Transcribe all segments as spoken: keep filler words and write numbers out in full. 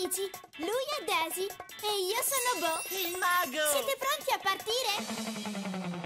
amici, lui è Daisy e io sono Bo. Il mago! Siete pronti a partire?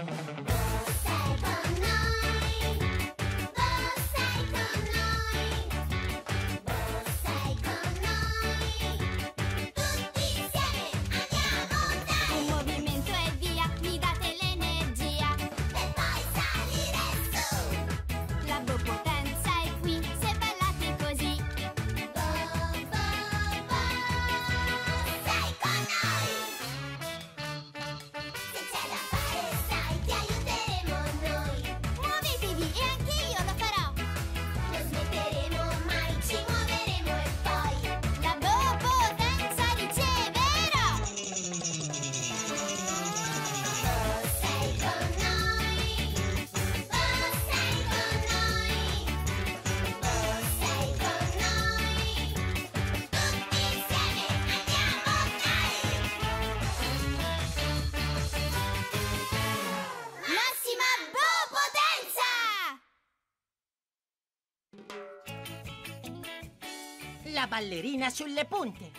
La ballerina sulle punte.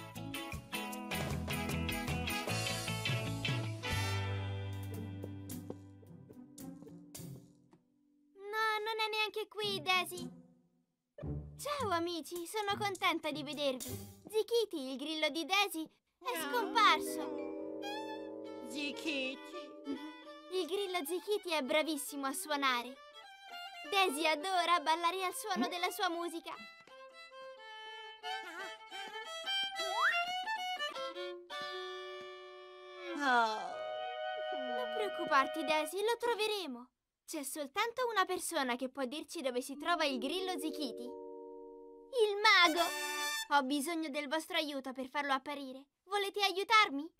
No, non è neanche qui, Daisy. Ciao amici, sono contenta di vedervi. Zikiti, il grillo di Daisy, è scomparso. Zikiti. Il grillo Zikiti è bravissimo a suonare. Daisy adora ballare al suono della sua musica. Oh. Non preoccuparti, Daisy, lo troveremo. C'è soltanto una persona che può dirci dove si trova il grillo Zikiti. Il mago! Ho bisogno del vostro aiuto per farlo apparire. Volete aiutarmi?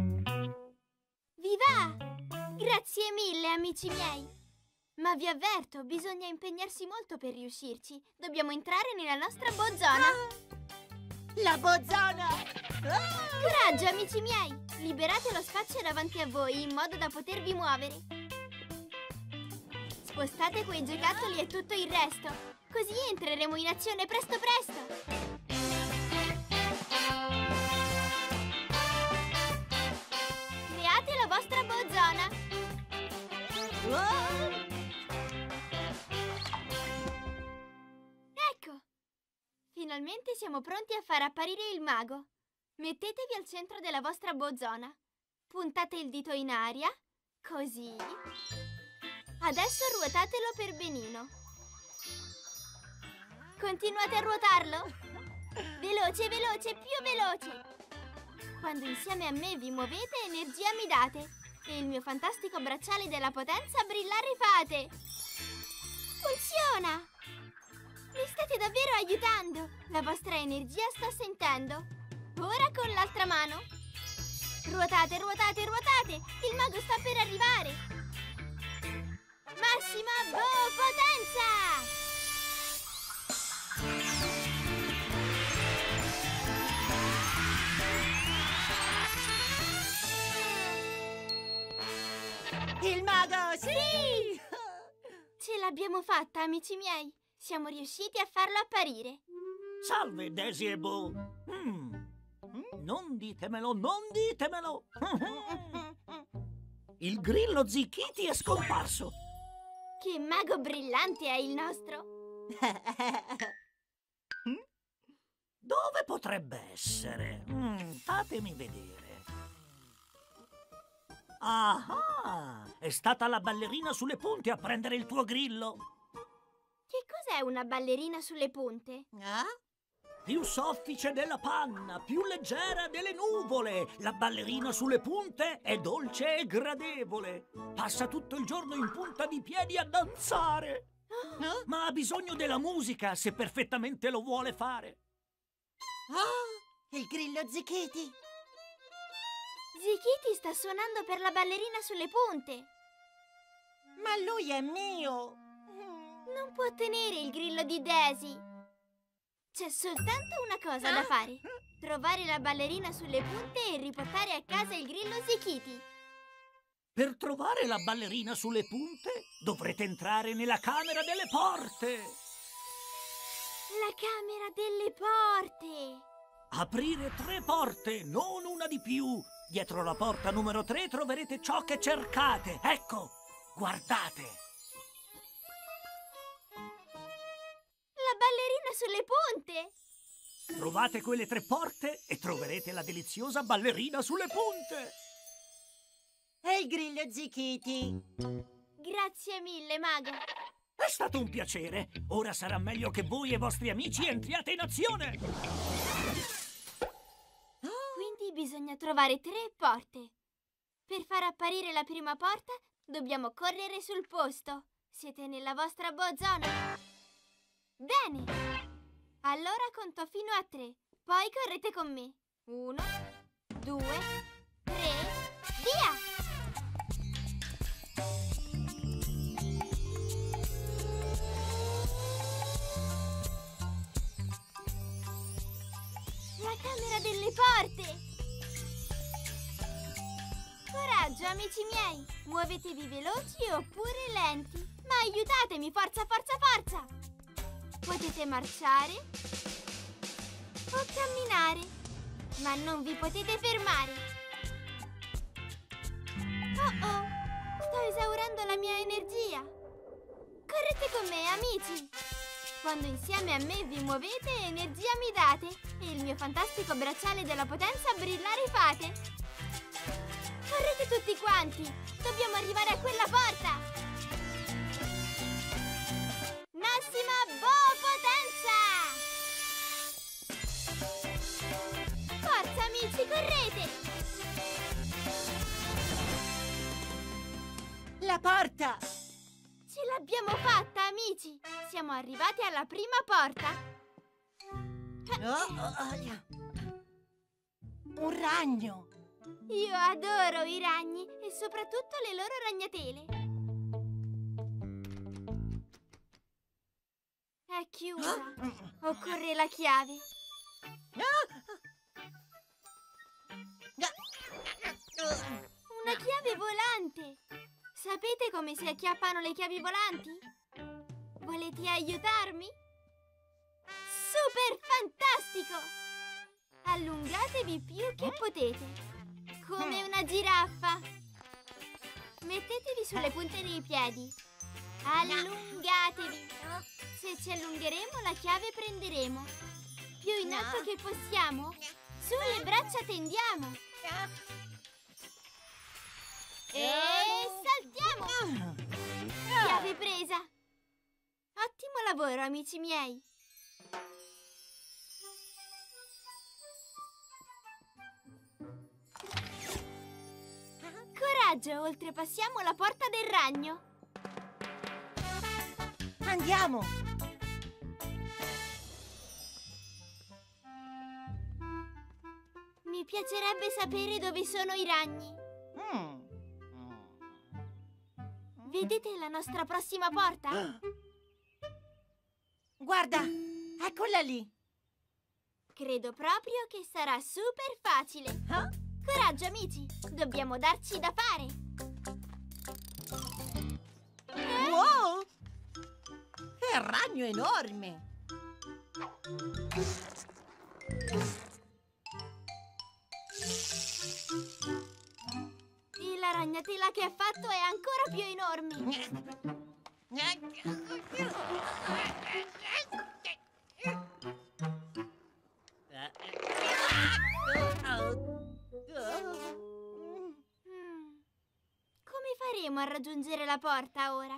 Vi va! Grazie mille, amici miei! Ma vi avverto, bisogna impegnarsi molto per riuscirci. Dobbiamo entrare nella nostra bozona. La bozona! Coraggio, amici miei! Liberate lo spazio davanti a voi in modo da potervi muovere. Spostate quei giocattoli e tutto il resto. Così entreremo in azione presto presto. Create la vostra bozona. Ecco! Finalmente siamo pronti a far apparire il mago. Mettetevi al centro della vostra bozona. Puntate il dito in aria, così. Adesso ruotatelo per benino. Continuate a ruotarlo. Veloce, veloce, più veloce. Quando insieme a me vi muovete, energia mi date. E il mio fantastico bracciale della potenza brillare fate. Funziona! Mi state davvero aiutando. La vostra energia sta sentendo. Ora con l'altra mano. Ruotate, ruotate, ruotate. Il mago sta per arrivare. Massima Bo potenza! Il mago, sì! Ce l'abbiamo fatta, amici miei. Siamo riusciti a farlo apparire. Salve, Daisy e Bo. Mm. Non ditemelo, non ditemelo! Il grillo Zikiti è scomparso! Che mago brillante è il nostro! Dove potrebbe essere? Mm, fatemi vedere. Ah, è stata la ballerina sulle punte a prendere il tuo grillo! Che cos'è una ballerina sulle punte? Ah? Più soffice della panna, più leggera delle nuvole. La ballerina sulle punte è dolce e gradevole. Passa tutto il giorno in punta di piedi a danzare. Oh. Ma ha bisogno della musica se perfettamente lo vuole fare. Oh, il grillo Zikiti. Zikiti sta suonando per la ballerina sulle punte. Ma lui è mio. Non può tenere il grillo di Daisy. C'è soltanto una cosa da fare. Trovare la ballerina sulle punte e riportare a casa il grillo Zikiti. Per trovare la ballerina sulle punte dovrete entrare nella camera delle porte. La camera delle porte. Aprire tre porte, non una di più. Dietro la porta numero tre troverete ciò che cercate. Ecco, guardate. La ballerina sulle punte! Trovate quelle tre porte e troverete la deliziosa ballerina sulle punte. E il grillo Zichiti. Grazie mille, mago. È stato un piacere. Ora sarà meglio che voi e i vostri amici entriate in azione. Quindi bisogna trovare tre porte. Per far apparire la prima porta dobbiamo correre sul posto. Siete nella vostra boh zona? Bene! Allora conto fino a tre. Poi correte con me. Uno, due, tre, via! La camera delle porte! Coraggio, amici miei! Muovetevi veloci oppure lenti. Ma aiutatemi, forza, forza, forza! Potete marciare o camminare, ma non vi potete fermare. Oh oh, sto esaurendo la mia energia. Correte con me, amici. Quando insieme a me vi muovete, energia mi date e il mio fantastico bracciale della potenza brillare fate. Correte tutti quanti! Dobbiamo arrivare a quella porta! Massima boh potenza! Forza, amici, correte! La porta! Ce l'abbiamo fatta, amici! Siamo arrivati alla prima porta! Oh, oh, oh. Un ragno! Io adoro i ragni e soprattutto le loro ragnatele! È chiusa. Occorre la chiave. Una chiave volante. Sapete come si acchiappano le chiavi volanti? Volete aiutarmi? Super fantastico! Allungatevi più che potete. Come una giraffa. Mettetevi sulle punte dei piedi. Allungatevi. Se ci allungheremo, la chiave prenderemo. Più in alto che possiamo. Sulle braccia tendiamo. E saltiamo. Chiave presa. Ottimo lavoro, amici miei. Coraggio, oltrepassiamo la porta del ragno. Andiamo! Mi piacerebbe sapere dove sono i ragni. Mm. Vedete la nostra prossima porta? Guarda, eccola lì! Credo proprio che sarà super facile. Ah? Coraggio, amici! Dobbiamo darci da fare! Eh? Wow! Che ragno enorme! E la ragnatela che ha fatto è ancora più enorme! Mm. Come faremo a raggiungere la porta ora?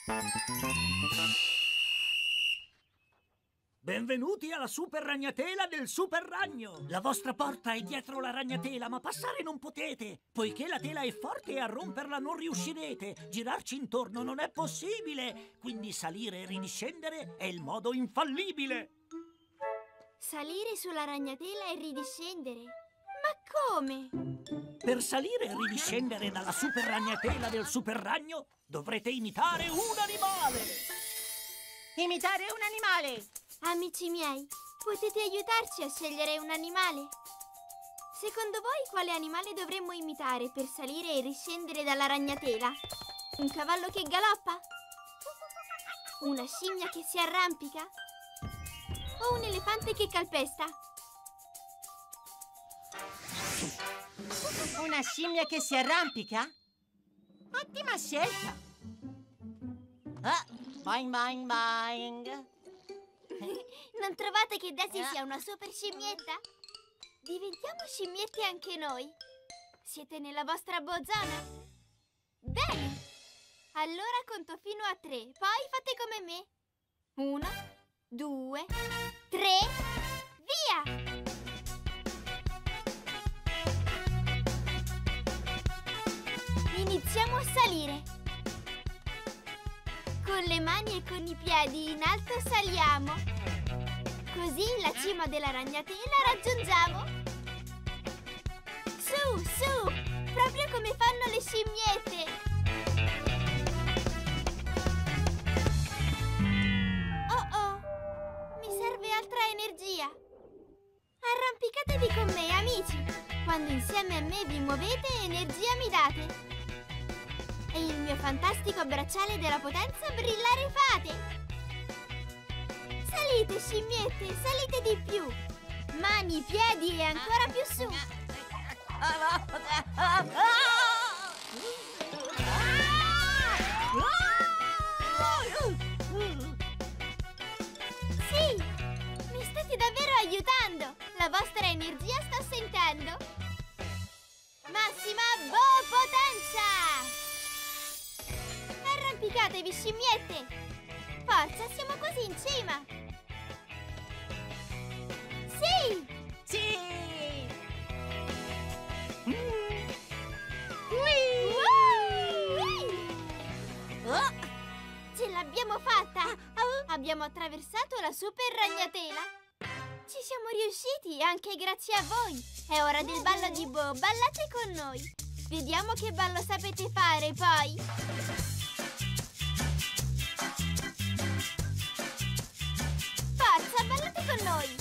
Benvenuti alla super ragnatela del super ragno! La vostra porta è dietro la ragnatela, ma passare non potete! Poiché la tela è forte e a romperla non riuscirete! Girarci intorno non è possibile! Quindi salire e ridiscendere è il modo infallibile! Salire sulla ragnatela e ridiscendere? Ma come? Per salire e ridiscendere dalla super ragnatela del super ragno dovrete imitare un animale! Imitare un animale! Amici miei, potete aiutarci a scegliere un animale? Secondo voi quale animale dovremmo imitare per salire e riscendere dalla ragnatela? Un cavallo che galoppa? Una scimmia che si arrampica? O un elefante che calpesta? Una scimmia che si arrampica? Ottima scelta! Ah, boing boing boing! Non trovate che Daisy sia una super scimmietta? Diventiamo scimmiette anche noi. Siete nella vostra bozona? Bene! Allora conto fino a tre, poi fate come me. Uno, due, tre, via! Iniziamo a salire. Con le mani e con i piedi in alto saliamo. Così la cima della ragnatela raggiungiamo. Su, su, proprio come fanno le scimmiette. Oh oh, mi serve altra energia. Arrampicatevi con me, amici. Quando insieme a me vi muovete, energia mi date. E il mio fantastico bracciale della potenza brillare fate. Salite, scimmiette, salite di più. Mani, piedi e ancora più su. Sì, mi state davvero aiutando. La vostra energia sta sentendo. Massima boh potenza! Arrampicatevi, scimmiette! Forza, siamo quasi in cima! Sì! Sì! Oh, ce l'abbiamo fatta! Abbiamo attraversato la super ragnatela! Ci siamo riusciti anche grazie a voi! È ora del ballo di Bo, ballate con noi! Vediamo che ballo sapete fare poi! Forza, ballate con noi!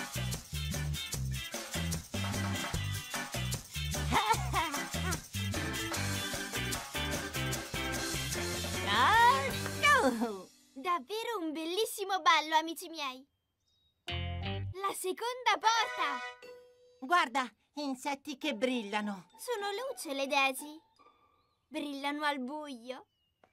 Davvero un bellissimo ballo, amici miei! La seconda porta! Guarda, insetti che brillano. Sono lucciole, Daisy. Brillano al buio.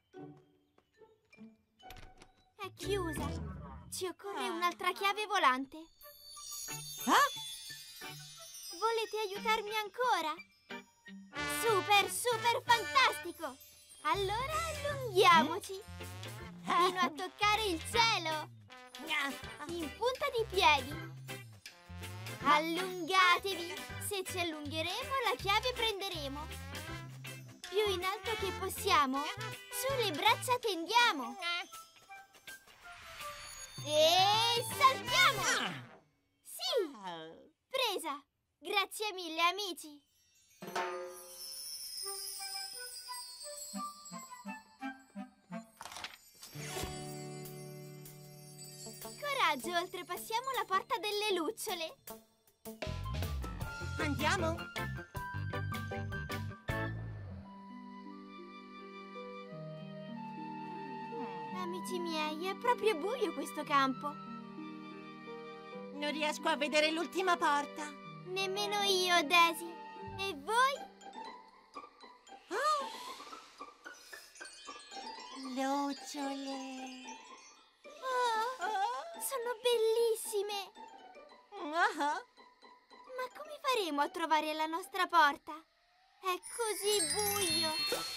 È chiusa. Ci occorre un'altra chiave volante. Ah? Volete aiutarmi ancora? Super, super fantastico! Allora allunghiamoci. Fino a toccare il cielo. In punta di piedi. Allungatevi. Se ci allungheremo, la chiave prenderemo. Più in alto che possiamo. Sulle braccia tendiamo. E saltiamo. Sì, presa. Grazie mille, amici. Coraggio, oltrepassiamo la porta delle lucciole. Andiamo? Amici miei, è proprio buio questo campo. Non riesco a vedere l'ultima porta. Nemmeno io, Daisy. E voi? Oh! Lucciole. Oh, sono bellissime. Ah. Ma come faremo a trovare la nostra porta? È così buio.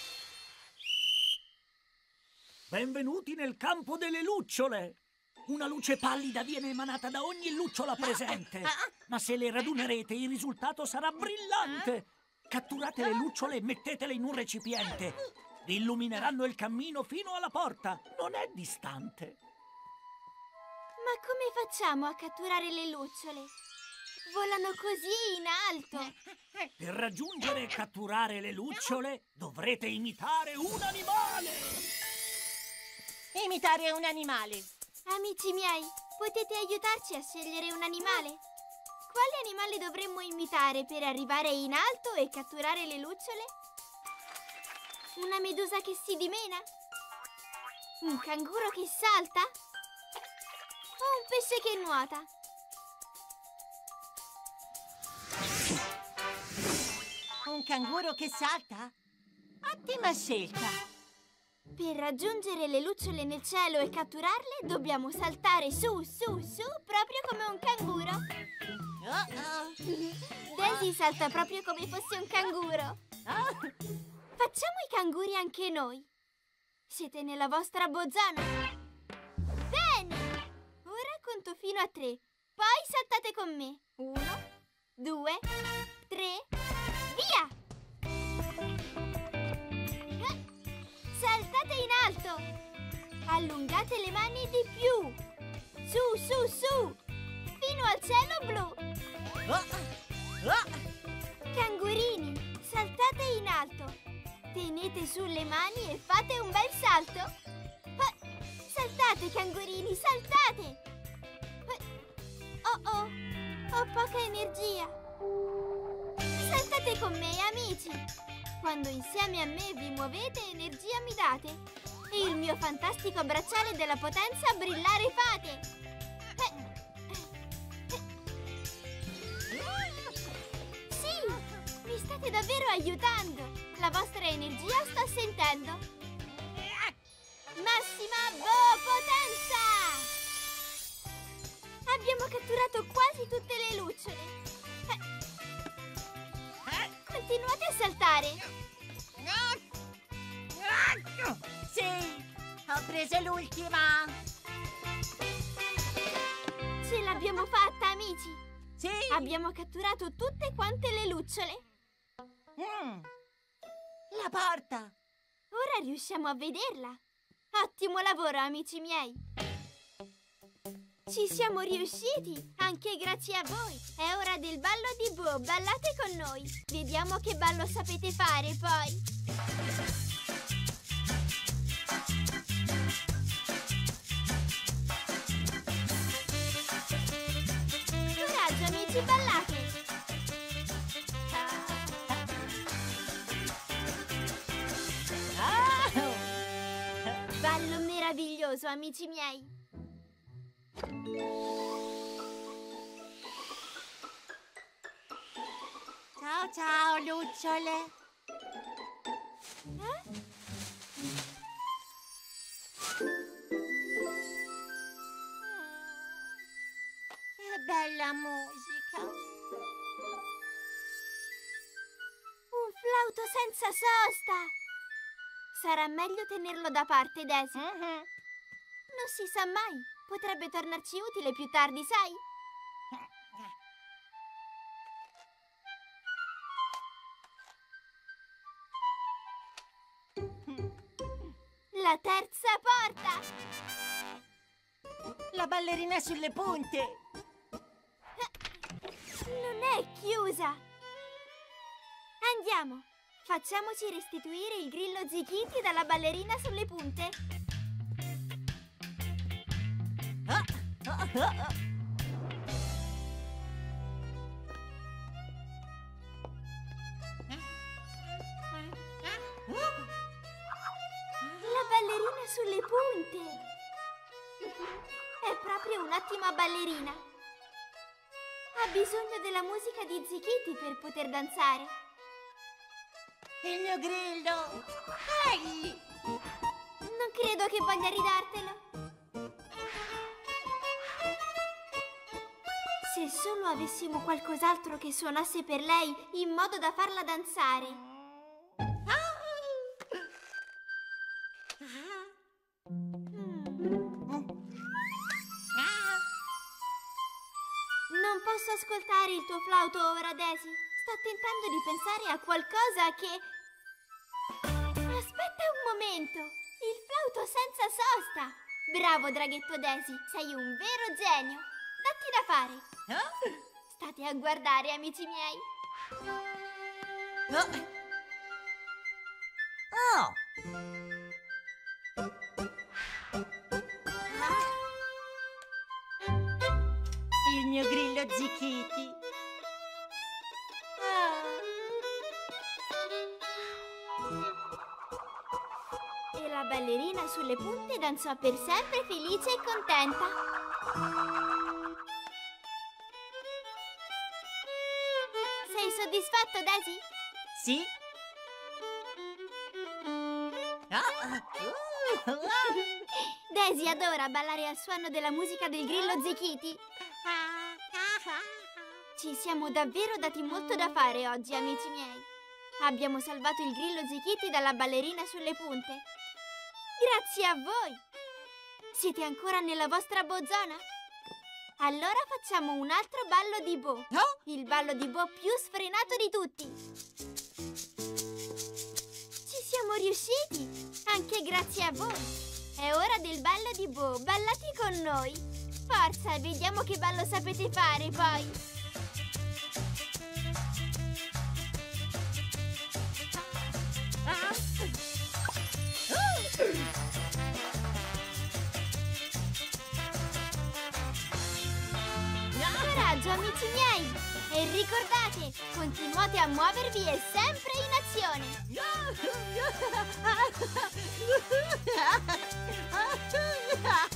Benvenuti nel campo delle lucciole. Una luce pallida viene emanata da ogni lucciola presente. Ma se le radunerete, il risultato sarà brillante. Catturate le lucciole e mettetele in un recipiente. Vi illumineranno il cammino fino alla porta. Non è distante. Ma come facciamo a catturare le lucciole? Volano così in alto. Per raggiungere e catturare le lucciole dovrete imitare un animale. Imitare un animale. Amici miei, potete aiutarci a scegliere un animale? Quale animale dovremmo imitare per arrivare in alto e catturare le lucciole? Una medusa che si dimena? Un canguro che salta? O un pesce che nuota? un canguro che salta? Ottima scelta! Per raggiungere le lucciole nel cielo e catturarle, dobbiamo saltare su, su, su, proprio come un canguro. Oh-oh. Daisy salta proprio come fosse un canguro. Oh. Facciamo i canguri anche noi. Siete nella vostra bozzana? Bene! Ora conto fino a tre. Poi saltate con me. Uno, due, tre, via! Saltate in alto! Allungate le mani di più! Su, su, su! Fino al cielo blu! Oh. Oh. Cangurini, saltate in alto! Tenete su le mani e fate un bel salto! Ah, saltate, cangurini, saltate! Ah, oh oh, ho poca energia! Saltate con me, amici! Quando insieme a me vi muovete, energia mi date. E il mio fantastico bracciale della potenza brillare fate. Eh, eh, eh. Sì, mi state davvero aiutando. La vostra energia sto sentendo. Massima Bo Potenza! Abbiamo catturato quasi tutte le lucciole. Continuate a saltare! Sì, ho preso l'ultima! Ce l'abbiamo fatta, amici! Sì! Abbiamo catturato tutte quante le lucciole! Mm. La porta! Ora riusciamo a vederla! Ottimo lavoro, amici miei! Ci siamo riusciti, anche grazie a voi! È ora del ballo di Bo, ballate con noi! Vediamo che ballo sapete fare, poi! Coraggio, amici, ballate! Ballo meraviglioso, amici miei! Ciao ciao, lucciole! Eh? Che bella musica! Un flauto senza sosta! Sarà meglio tenerlo da parte, Daisy. Mm-hmm. Non si sa mai. Potrebbe tornarci utile più tardi, sai? La terza porta! La ballerina sulle punte! Non è chiusa! Andiamo! Facciamoci restituire il grillo Zichiti dalla ballerina sulle punte! Oh, oh, oh, oh. La ballerina sulle punte! È proprio un'ottima ballerina! Ha bisogno della musica di Zichiti per poter danzare! Il mio grillo! Ehi! Non credo che voglia ridartelo! Se solo avessimo qualcos'altro che suonasse per lei in modo da farla danzare! Non posso ascoltare il tuo flauto ora, Daisy. Sto tentando di pensare a qualcosa che... Aspetta un momento! Il flauto senza sosta! Bravo, draghetto Daisy, sei un vero genio! Datti da fare! State a guardare, amici miei! Oh! Oh. Il mio grillo Zichiti! E la ballerina sulle punte danzò per sempre felice e contenta. Sei soddisfatto, Daisy? Sì? Ah, uh, uh, Daisy adora ballare al suono della musica del grillo Zichiti. Ci siamo davvero dati molto da fare oggi, amici miei. Abbiamo salvato il grillo Zichiti dalla ballerina sulle punte. Grazie a voi! Siete ancora nella vostra bozona? Allora facciamo un altro ballo di Bo. Oh? Il ballo di Bo più sfrenato di tutti. Ci siamo riusciti, anche grazie a voi. È ora del ballo di Bo, ballate con noi. Forza, vediamo che ballo sapete fare poi. Coraggio, amici miei! E ricordate, continuate a muovervi e sempre in azione!